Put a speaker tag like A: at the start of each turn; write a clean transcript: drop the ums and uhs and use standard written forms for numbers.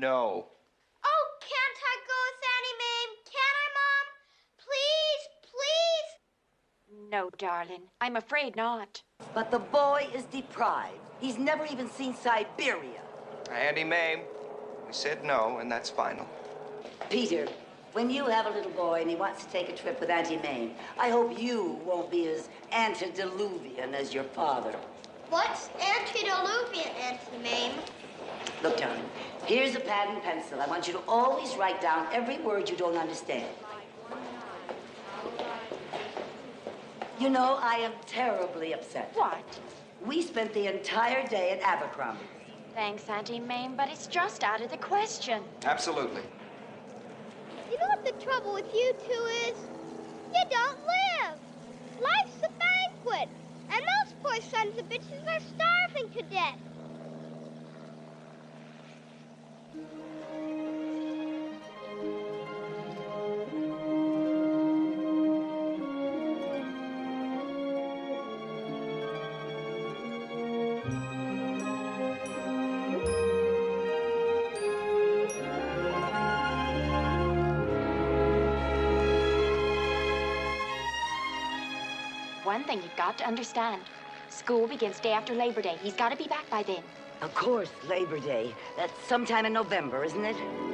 A: no.
B: Oh, can't I go with Auntie Mame? Can I, Mom? Please, please?
C: No, darling. I'm afraid not.
D: But the boy is deprived. He's never even seen Siberia.
A: Auntie Mame, we said no, and that's final.
D: Peter, when you have a little boy and he wants to take a trip with Auntie Mame, I hope you won't be as antediluvian as your father.
B: What's antediluvian, Auntie Mame?
D: Look, darling, here's a pad and pencil. I want you to always write down every word you don't understand. You know, I am terribly upset.
C: What?
D: We spent the entire day at Abercrombie.
C: Thanks, Auntie Mame, but it's just out of the question.
A: Absolutely.
B: You know what the trouble with you two is? You don't live. Life's a banquet, and those poor sons of bitches are starving to death.
C: One thing you've got to understand. School begins day after Labor Day. He's got to be back by then.
D: Of course, Labor Day. That's sometime in November, isn't it?